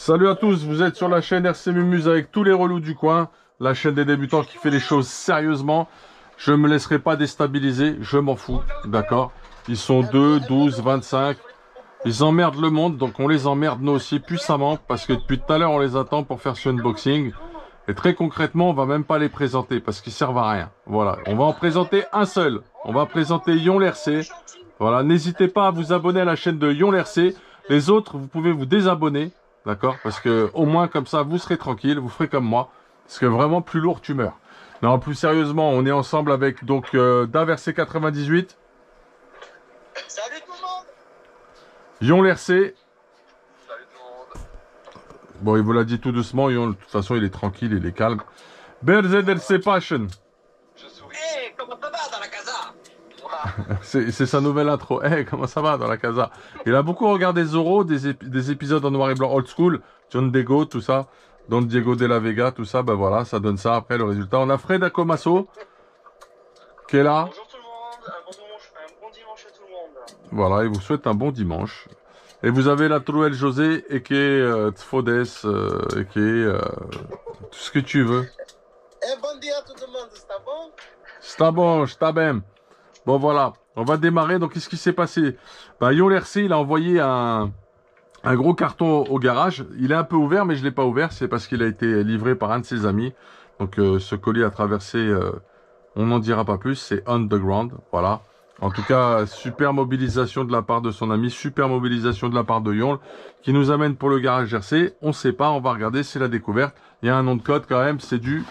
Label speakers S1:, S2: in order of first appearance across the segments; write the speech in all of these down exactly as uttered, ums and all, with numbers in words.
S1: Salut à tous, vous êtes sur la chaîne R C Mumuse avec tous les relous du coin, la chaîne des débutants qui fait les choses sérieusement. Je ne me laisserai pas déstabiliser, je m'en fous, d'accord? Ils sont deux, douze, vingt-cinq, ils emmerdent le monde, donc on les emmerde nous aussi puissamment, parce que depuis tout à l'heure on les attend pour faire ce unboxing. Et très concrètement, on va même pas les présenter, parce qu'ils servent à rien. Voilà, on va en présenter un seul, on va présenter Yon l'R C. Voilà, n'hésitez pas à vous abonner à la chaîne de Yon l'R C. Les autres, vous pouvez vous désabonner. D'accord? Parce que au moins comme ça, vous serez tranquille, vous ferez comme moi. Parce que vraiment, plus lourd, tu meurs. Non, plus sérieusement, on est ensemble avec donc euh, Daversé quatre-vingt-dix-huit.
S2: Salut tout le monde.
S1: Yon l'R C.
S2: Salut tout le monde.
S1: Bon, il vous l'a dit tout doucement. Yon, de toute façon, il est tranquille, il est calme. Berzed R C Passion.
S2: Je souris. Hé, hey, comment ça va dans la casa?
S1: C'est sa nouvelle intro. Hey, comment ça va dans la casa? Il a beaucoup regardé Zorro, des, ép des épisodes en noir et blanc old school, John Dego, tout ça, Don Diego de la Vega, tout ça, ben voilà, ça donne ça après le résultat. On a Fred Acomasso qui est là.
S2: Bonjour tout le monde, un bon dimanche, un bon dimanche à tout le monde.
S1: Voilà, il vous souhaite un bon dimanche. Et vous avez la Trouelle José et qui est euh, Tfodes, euh, et qui est euh, tout ce que tu veux.
S2: Eh, bon dia à tout le monde, c'est bon?
S1: C'est bon, c'est bien. Bon voilà, on va démarrer. Donc qu'est-ce qui s'est passé? Bah, Yon l'R C, il a envoyé un, un gros carton au garage. Il est un peu ouvert, mais je ne l'ai pas ouvert. C'est parce qu'il a été livré par un de ses amis. Donc euh, ce colis a traversé, euh, on n'en dira pas plus, c'est underground. Voilà. En tout cas, super mobilisation de la part de son ami, super mobilisation de la part de Yon, qui nous amène pour le garage R C. On ne sait pas, on va regarder, c'est la découverte. Il y a un nom de code quand même, c'est du...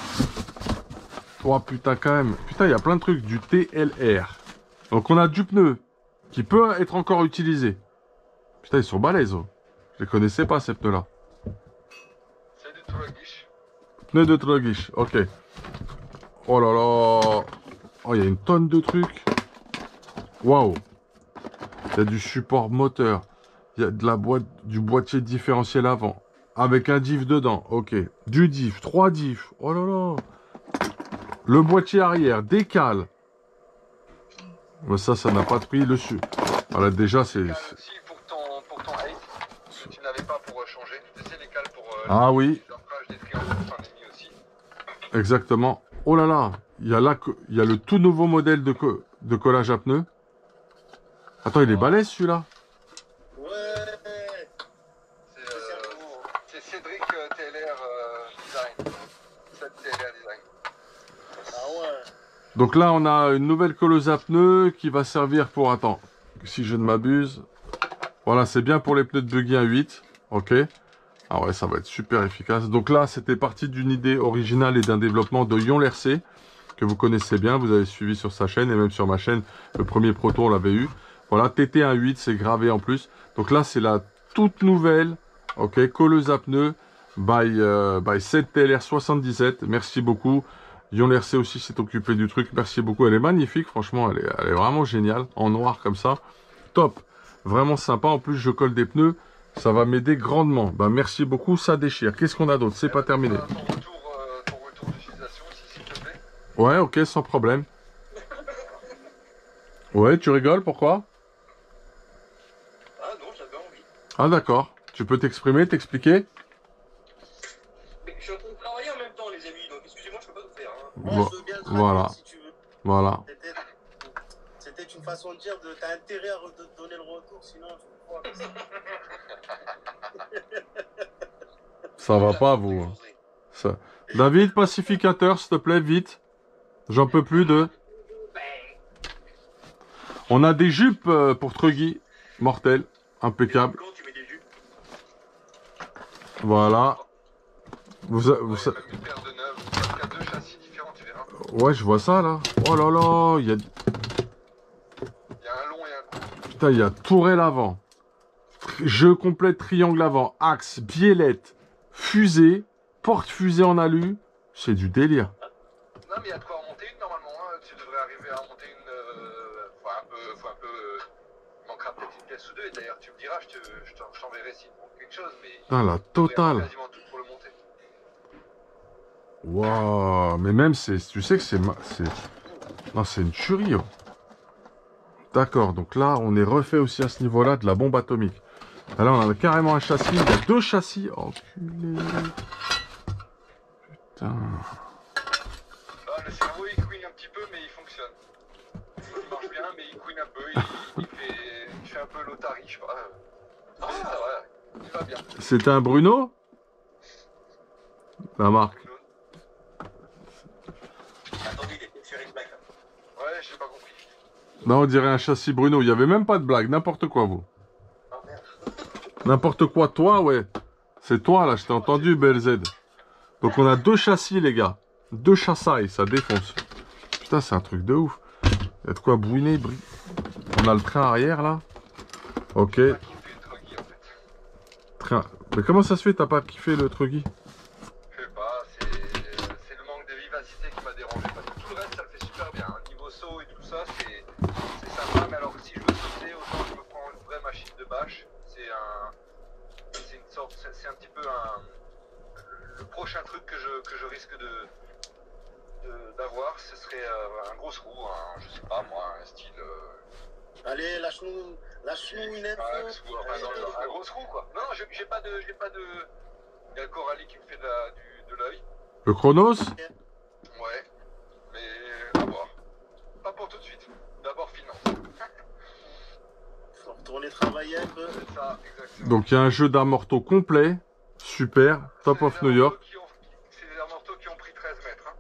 S1: Oh putain quand même, putain il y a plein de trucs, du T L R. Donc on a du pneu qui peut être encore utilisé. Putain ils sont balèzes. Oh. Je les connaissais pas ces pneus là.
S2: C'est du Trogish.
S1: Pneus de Trogish, ok. Oh là là. Oh il y a une tonne de trucs. Waouh. Il y a du support moteur. Il y a de la boîte, du boîtier différentiel avant. Avec un diff dedans, ok. Du diff, trois diffs. Oh là là. Le boîtier arrière, décale. Mais ça, ça n'a pas de prix. Le su. Voilà, déjà, c'est...
S2: aussi pour ton, pour ton height, que tu n'avais pas pour changer. Tu sais les cales pour... Euh,
S1: ah oui.
S2: Des triangles, enfin, des mis aussi.
S1: Exactement. Oh là là. Il y a là, il y a le tout nouveau modèle de, co de collage à pneus. Attends, il est balèze celui-là.
S2: Ouais. C'est euh, Cédric euh, T L R euh, Design. C'est T L R Design. Ah ouais.
S1: Donc là, on a une nouvelle colleuse à pneus qui va servir pour... Attends, si je ne m'abuse. Voilà, c'est bien pour les pneus de buggy un huit. Ok. Ah ouais, ça va être super efficace. Donc là, c'était parti d'une idée originale et d'un développement de Yon l'R C, que vous connaissez bien. Vous avez suivi sur sa chaîne et même sur ma chaîne. Le premier proto, on l'avait eu. Voilà, T T un huit, c'est gravé en plus. Donc là, c'est la toute nouvelle, ok, colleuse à pneus by, euh, by sept T L R soixante-dix-sept. Merci beaucoup. Yon l'R C aussi s'est occupé du truc. Merci beaucoup. Elle est magnifique. Franchement, elle est, elle est vraiment géniale. En noir comme ça. Top. Vraiment sympa. En plus, je colle des pneus. Ça va m'aider grandement. Bah, merci beaucoup. Ça déchire. Qu'est-ce qu'on a d'autre? C'est pas terminé.
S2: Ton retour, euh, ton retour d'utilisation aussi, s'il te plaît.
S1: Ouais, ok, sans problème. Ouais, tu rigoles? Pourquoi?
S2: Ah non, j'avais envie.
S1: Ah d'accord. Tu peux t'exprimer, t'expliquer?
S2: Je suis en train de travailler en même temps, les amis, donc excusez-moi, je peux pas tout faire. Hein.
S1: Vo
S2: Moi, je veux bien le
S1: voilà.
S2: traduire, si tu veux.
S1: Voilà.
S2: C'était une façon de dire de t'as intérêt à de donner le retour, sinon je crois que ça.
S1: Ça va pas, vous. Ça. David, pacificateur, s'il te plaît, vite. J'en peux plus de... On a des jupes euh, pour Truggy. Mortel. Impeccable. Voilà. Vous, vous, vous... Ouais, je vois ça, là. Oh là là, il y a... Putain, il y a tourelle avant. Jeu complet triangle avant. Axe, biellette, fusée, porte-fusée en alu. C'est du délire.
S2: Non, mais il y a de quoi en monter une normalement. Hein. Tu devrais arriver à en monter une. Euh, faut un peu. Faut un peu euh, il manquera peut-être une pièce ou deux. Et d'ailleurs, tu me diras, je t'enverrai s'il te manque quelque chose. Mais.
S1: Ah, la totale.
S2: Quasiment tout pour le monter.
S1: Waouh, mais même, c'est, tu sais que c'est... Non, c'est une tuerie. Oh. D'accord, donc là, on est refait aussi à ce niveau-là de la bombe atomique. Ah là, on a carrément un châssis. Il y a deux châssis. Oh, culé. Putain.
S2: Ah, le cerveau il couine un petit peu, mais il fonctionne. Il marche bien, mais il couine un peu. Il, il, fait, il fait un peu l'otarie, je sais pas. Ah, ça va, il va bien.
S1: C'était un Bruno? La marque.
S2: Attendez, il était sur X-Black. Ouais, j'ai pas compris.
S1: Non, on dirait un châssis Bruno. Il n'y avait même pas de blague. N'importe quoi, vous.
S2: Oh merde.
S1: N'importe quoi, toi, ouais. C'est toi, là, je t'ai entendu, B L Z. Donc, on a deux châssis, les gars. Deux chassailles, ça défonce. Putain, c'est un truc de ouf. Il y a de quoi bouiner. Bri... On a le train arrière, là. Ok. Train. Mais comment ça se fait, t'as pas kiffé le truggy?
S2: Je sais pas, c'est le manque de vivacité qui m'a dérangé. Parce que tout le reste, ça le fait super bien. Hein. Niveau saut et tout ça, c'est sympa. Mais alors, si je veux sauter, autant je me prends une vraie machine de bâche. C'est un... C'est une sorte... C'est un petit peu un... Le prochain truc que je, que je risque de d'avoir, ce serait euh, un gros roue, un, je sais pas moi, un style... Euh...
S3: Allez, lâche-nous lâche-nous une info.
S2: Enfin, dans le, un gros roue quoi. Non, non, j'ai pas de... J'ai pas de... Il y a le Coralie qui me fait de la, du, de l'œil.
S1: Le Chronos?
S2: Ouais, mais à voir. Pas pour tout de suite. D'abord finance.
S3: Faut retourner travailler un peu.
S2: C'est ça, exactement.
S1: Donc il y a un jeu d'amorto complet, super, top of New York.
S2: C'est des amortos qui ont pris treize mètres. Hein.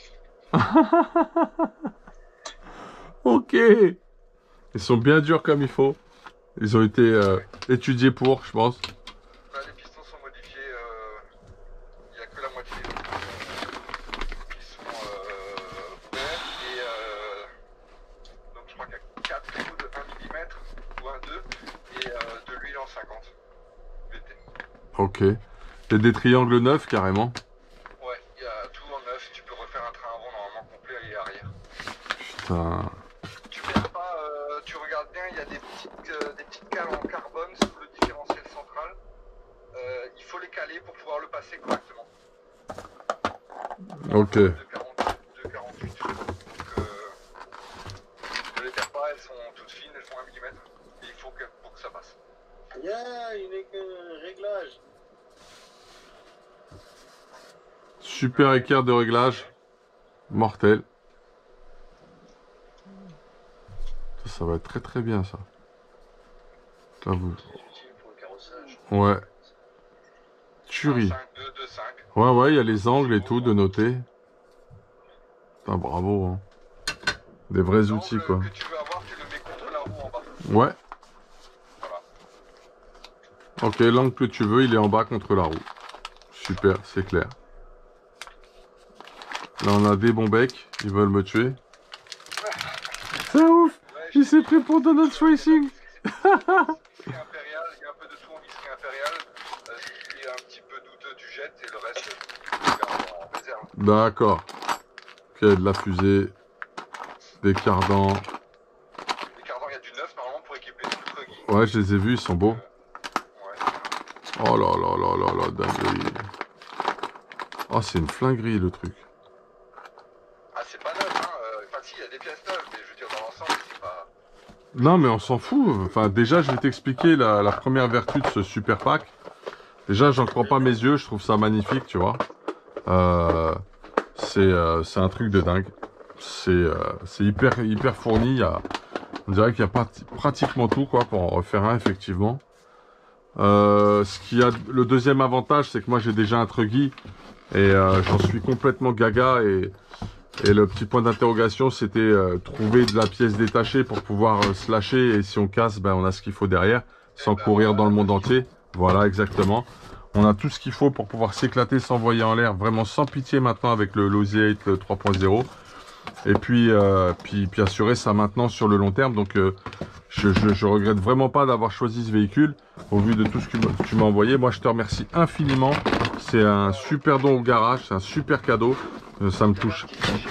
S1: Ok. Ils sont bien durs comme il faut. Ils ont été euh, étudiés pour, je pense.
S2: Là, les pistons sont modifiés. Il n'y a que la moitié qui sont euh, ouverts. Et euh, donc je crois qu'il y a quatre trous de un millimètre ou un deux et euh, de l'huile en cinquante. V T.
S1: Ok. Et des triangles neufs carrément.
S2: Ouais, il y a tout en neuf. Tu peux refaire un train avant normalement complet et arrière.
S1: Putain.
S2: Tu perds pas, euh, tu regardes bien, il y a des petites, euh, des petites cales en carbone sous le différentiel central. Euh, il faut les caler pour pouvoir le passer correctement.
S1: Ok.
S2: De quarante-huit. Donc, euh, ne les perds pas, elles sont toutes fines, elles font un millimètre. Et il faut que, pour que ça passe.
S3: Yeah, il n'est que réglage.
S1: Super équerre de réglage. Mortel. Ça, ça va être très très bien ça. Là, vous... Ouais. Tuerie.
S2: cinq, deux, deux, cinq.
S1: Ouais, ouais, il y a les angles et tout de noter. Putain, bravo. Hein. Des vrais outils quoi.
S2: Que tu veux avoir, tu le mets contre la roue en bas.
S1: Ouais.
S2: Voilà.
S1: Ok, l'angle que tu veux, il est en bas contre la roue. Super, c'est clair. Là, on a des bons becs. Ils veulent me tuer. C'est ouf.
S2: Ouais,
S1: Il s'est pris pour Donut Racing.
S2: Visserie impériale, il y a un peu de tout en visserie impériale. Euh, ce qui est un petit peu douteux, tu jettes et le reste, tu gardes en réserve.
S1: D'accord. Ok, de la fusée. Des cardans.
S2: Les cardans, il y a du neuf normalement pour équiper tout le truggy.
S1: Ouais, je les ai vus, ils sont beaux.
S2: Ouais.
S1: Oh là là là là là, dinguerie. Oh, c'est une flinguerie le truc.
S2: Ah, c'est pas neuf, hein. Euh, Enfin, si, il y a des pièces neuves, mais je veux dire, dans l'ensemble, c'est pas.
S1: Non, mais on s'en fout. Enfin, déjà, je vais t'expliquer la, la première vertu de ce super pack. Déjà, j'en crois pas mes yeux. Je trouve ça magnifique, tu vois. Euh, c'est euh, c'est un truc de dingue. C'est euh, c'est hyper hyper fourni. Il y a, on dirait qu'il y a pas, pratiquement tout quoi pour en refaire un effectivement. Euh, ce qui a le deuxième avantage, c'est que moi j'ai déjà un truggy et euh, j'en suis complètement gaga et Et le petit point d'interrogation, c'était euh, trouver de la pièce détachée pour pouvoir euh, se lâcher. Et si on casse, ben, on a ce qu'il faut derrière, sans
S2: ben,
S1: courir
S2: voilà.
S1: dans le monde entier. Voilà, exactement. On a tout ce qu'il faut pour pouvoir s'éclater, s'envoyer en l'air, vraiment sans pitié maintenant avec le Losi huit trois point zéro. Et puis, euh, puis, puis assurer sa maintenance sur le long terme. Donc, euh, je, je, je regrette vraiment pas d'avoir choisi ce véhicule au vu de tout ce que tu m'as envoyé. Moi, je te remercie infiniment. C'est un super don au garage, c'est un super cadeau. Euh, ça me touche.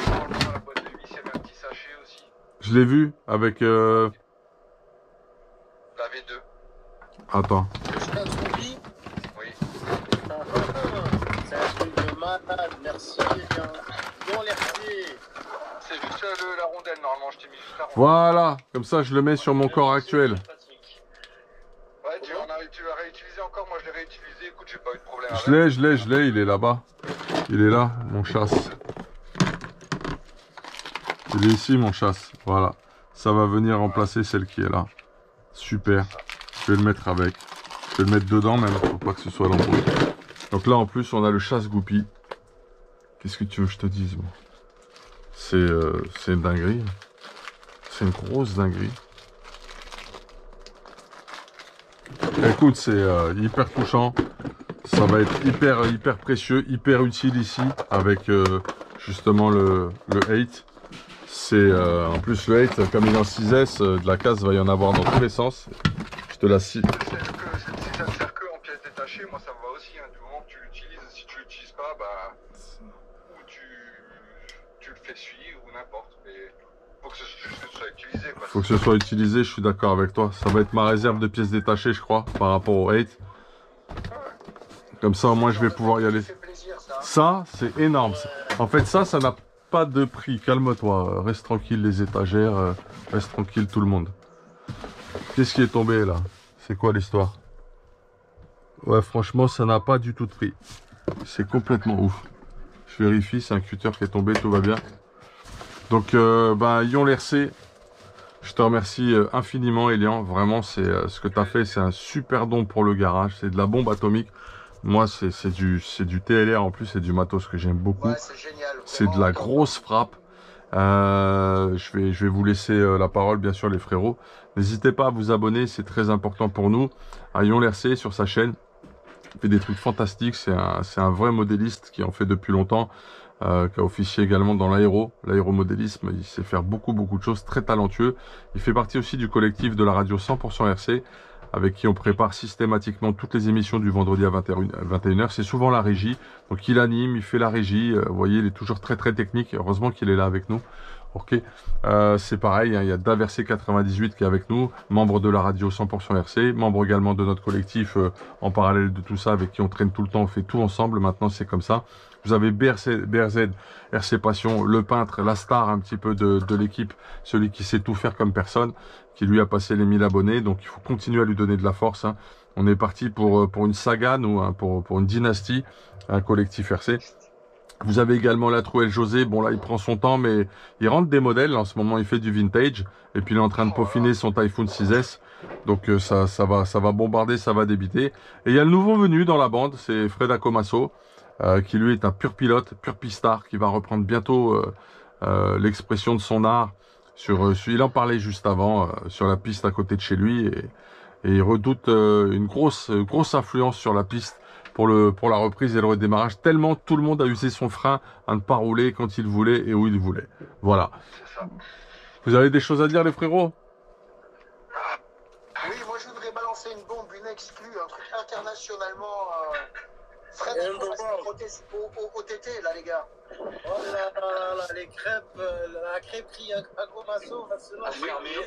S1: Je l'ai vu avec... Euh...
S2: La V deux.
S1: Attends.
S3: C'est un zombie?
S2: Oui.
S3: Ah, ah, ah. C'est un truc de malade, merci les gars. Bon, merci.
S2: C'est juste le, la rondelle, normalement, je t'ai mis juste la rondelle.
S1: Voilà, comme ça je le mets sur mon corps actuel.
S2: Ouais, tu, en as, tu utilisé encore, moi je l'ai réutilisé, écoute, j'ai pas eu de problème
S1: Je l'ai, je l'ai, je l'ai, il est là-bas. Il est là, mon chasse. Il est ici, mon chasse. Voilà. Ça va venir remplacer celle qui est là. Super. Je vais le mettre avec. Je vais le mettre dedans même, pour pas que ce soit l'embrouille. Donc là, en plus, on a le chasse-goupille. Qu'est-ce que tu veux que je te dise, moi? C'est euh, c'est une dinguerie. C'est une grosse dinguerie. Écoute, c'est euh, hyper touchant. Ça va être hyper, hyper précieux, hyper utile ici, avec euh, justement le, le eight. C'est euh, en plus le eight, comme il est en six S, euh, de la casse va y en avoir dans tous les sens. Je te la cite.
S2: Si ça ne sert que en pièces détachées, moi ça me va aussi. Hein. Du moment que tu l'utilises, si tu l'utilises pas, bah, ou tu, tu le fais suivre ou n'importe. Mais faut que ce, juste que ce soit utilisé. Quoi.
S1: Faut que ce soit utilisé, je suis d'accord avec toi. Ça va être ma réserve de pièces détachées, je crois, par rapport au eight. Comme ça, au moins, je vais pouvoir y aller. Ça, c'est énorme. En fait, ça, ça n'a pas de prix. Calme-toi. Reste tranquille, les étagères. Reste tranquille, tout le monde. Qu'est-ce qui est tombé, là? C'est quoi l'histoire? Ouais, franchement, ça n'a pas du tout de prix. C'est complètement ouf. Je vérifie, c'est un cutter qui est tombé, tout va bien. Donc, euh, ben, Ion L R C, je te remercie infiniment, Elian. Vraiment, c'est euh, ce que tu as fait, c'est un super don pour le garage. C'est de la bombe atomique. Moi, c'est du, du T L R en plus, c'est du matos que j'aime beaucoup.
S3: Ouais, c'est génial.
S1: C'est de la grosse frappe. Euh, je, vais, je vais vous laisser euh, la parole, bien sûr, les frérots. N'hésitez pas à vous abonner, c'est très important pour nous. À Ion L R C sur sa chaîne. Il fait des trucs fantastiques. C'est un, c'est un vrai modéliste qui en fait depuis longtemps. Euh, qui a officié également dans l'aéro, l'aéromodélisme. Il sait faire beaucoup, beaucoup de choses. Très talentueux. Il fait partie aussi du collectif de la radio cent pour cent R C, avec qui on prépare systématiquement toutes les émissions du vendredi à vingt et une heures. C'est souvent la régie. Donc il anime, il fait la régie. Euh, vous voyez, il est toujours très très technique. Heureusement qu'il est là avec nous. Ok. Euh, c'est pareil, hein, il y a Daversé quatre-vingt-dix-huit qui est avec nous, membre de la radio cent pour cent R C, membre également de notre collectif euh, en parallèle de tout ça, avec qui on traîne tout le temps, on fait tout ensemble. Maintenant c'est comme ça. Vous avez B R C, B R Z, R C Passion, le peintre, la star un petit peu de, de l'équipe, celui qui sait tout faire comme personne, qui lui a passé les mille abonnés. Donc il faut continuer à lui donner de la force. Hein. On est parti pour, pour une saga, nous, hein, pour, pour une dynastie, un collectif R C. Vous avez également la Trouelle José. Bon là, il prend son temps, mais il rentre des modèles. En ce moment, il fait du vintage. Et puis il est en train de peaufiner son Typhoon six S. Donc euh, ça, ça va, ça va bombarder, ça va débiter. Et il y a le nouveau venu dans la bande, c'est Fred Acomasso. Euh, qui lui est un pur pilote, pur pistard, qui va reprendre bientôt euh, euh, l'expression de son art. Sur, euh, il en parlait juste avant, euh, sur la piste à côté de chez lui, et, et il redoute euh, une grosse, grosse influence sur la piste pour, le, pour la reprise et le redémarrage, tellement tout le monde a usé son frein à ne pas rouler quand il voulait et où il voulait. Voilà. Vous avez des choses à dire, les frérots?
S3: Oui, moi je voudrais balancer une bombe, une exclue, un truc internationalement... Euh... Fred, il faut rester au, au, au T T, là, les gars. Oh là là, là les crêpes, euh, la crêperie à Gomasso va se lancer.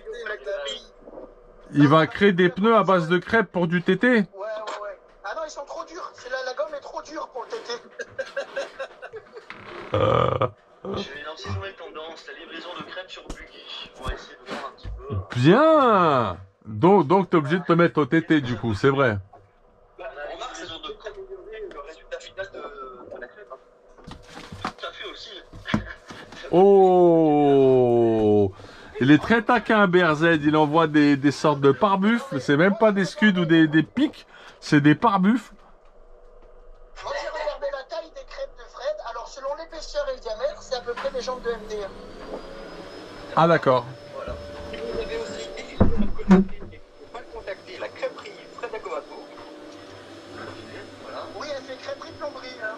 S1: Il va créer des pneus à base de crêpes pour du T T?
S3: Ouais, ouais, ouais. Ah non, ils sont trop durs. La, la gomme est trop dure pour le T T.
S1: euh...
S4: Je vais lancer une nouvelle tendance, la livraison de crêpes sur buggy. On va essayer de voir un petit peu.
S1: Bien. Donc, donc tu es obligé de te mettre au T T, du coup, c'est vrai. Oh, il est très taquin, B R Z. Il envoie des, des sortes de pare-buffles. C'est même pas des scuds ou des, des pics, c'est des pare-buffles.
S3: Moi j'ai regardé la taille des crêpes de Fred. Alors selon l'épaisseur et le diamètre, c'est à peu près des jambes de M D.
S1: Ah d'accord.
S4: Voilà. Vous avez aussi, il faut pas le contacter, la crêperie Fred Acomasso. Voilà.
S3: Oui, elle fait crêperie plomberie. Hein.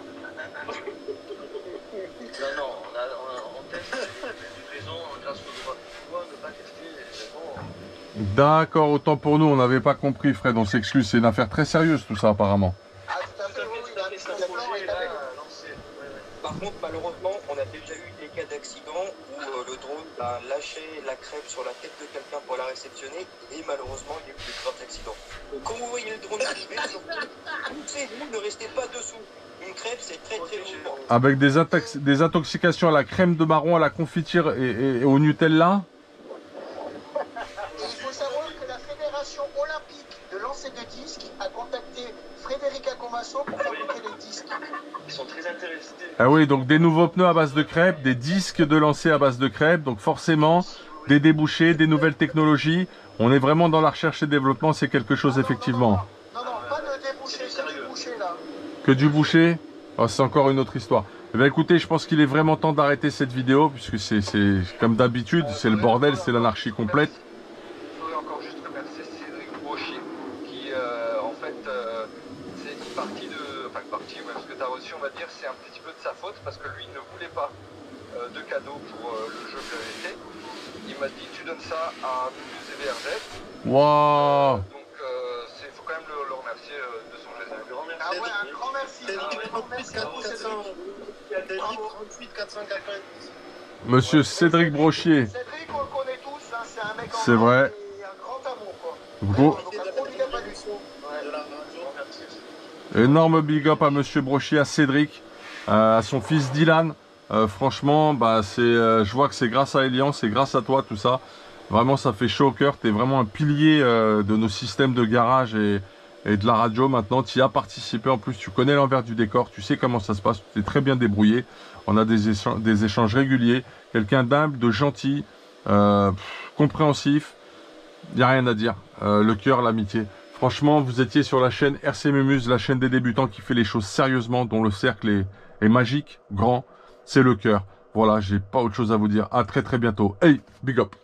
S4: Non, non, on, a, on, a, on teste les livraisons grâce au droit de pouvoir ne pas tester les éléments.
S1: D'accord, autant pour nous, on n'avait pas compris, Fred, on s'excuse. C'est une affaire très sérieuse tout ça, apparemment.
S3: Ah, tout à fait, oui, il a mis son projet là lancé.
S4: Par contre, malheureusement, on a déjà eu des cas d'accident où euh, le drone a lâché la crêpe sur la tête de quelqu'un pour la réceptionner et malheureusement, il y a eu de graves accidents. Donc, quand vous voyez le drone arriver, poussez-vous, ne restez pas dessous. Une crêpe, c'est très très lourd.
S1: Avec des, des intoxications à la crème de marron, à la confiture et, et, et au Nutella.
S3: Et il faut savoir que la Fédération olympique de lancer de disques a contacté Frédéric Acomasso pour fabriquer les disques.
S4: Ils sont très intéressés.
S1: Ah oui, donc des nouveaux pneus à base de crêpes, des disques de lancer à base de crêpes, donc forcément des débouchés, des nouvelles technologies. On est vraiment dans la recherche et développement, c'est quelque chose
S3: Ah, non,
S1: effectivement.
S3: Non, non, non, pas de débouché, c'est du boucher là.
S1: Que du boucher, oh, c'est encore une autre histoire. Eh bien, écoutez, je pense qu'il est vraiment temps d'arrêter cette vidéo, puisque c'est comme d'habitude, c'est le bordel, c'est l'anarchie complète.
S2: Je voudrais encore juste remercier Cédric Brochy, qui euh, en fait, euh, c'est une partie de, enfin une partie, ouais, ce que tu as reçu, on va dire, c'est un petit peu de sa faute, parce que lui ne voulait pas euh, de cadeau pour euh, le jeu que j'avais fait. Il m'a dit, tu donnes ça à Mumuse et V R Z.
S1: Waouh!
S2: Donc, il faut quand même le, le remercier euh, de son geste.
S3: Ah ouais, un grand merci.
S4: Cédric,
S3: Un grand merci à vous, Cédric.
S4: trente-huit quatre cent quatre-vingt-dix.
S1: Monsieur Cédric Brochier.
S3: Cédric, on le connaît tous, hein, c'est un mec en
S1: C'est
S3: or
S1: vrai.
S3: et un grand amour, quoi.
S1: Gros,
S3: Donc, un gros big up à lui.
S4: De la radio, merci.
S1: énorme big up à Monsieur Brochier, à Cédric, euh, à son fils Dylan. Euh, franchement, bah, c'est, euh, je vois que c'est grâce à Elian, c'est grâce à toi tout ça. Vraiment, ça fait chaud au cœur. Tu es vraiment un pilier euh, de nos systèmes de garage et, et de la radio maintenant. Tu y as participé. En plus, tu connais l'envers du décor. Tu sais comment ça se passe. Tu t'es très bien débrouillé. On a des, échanges, des échanges réguliers. Quelqu'un d'humble, de gentil, euh, pff, compréhensif. Il n'y a rien à dire. Euh, le cœur, l'amitié. Franchement, vous étiez sur la chaîne R C Mumuse, la chaîne des débutants qui fait les choses sérieusement, dont le cercle est, est magique, grand. C'est le cœur. Voilà, j'ai pas autre chose à vous dire. À très très bientôt. Hey, big up.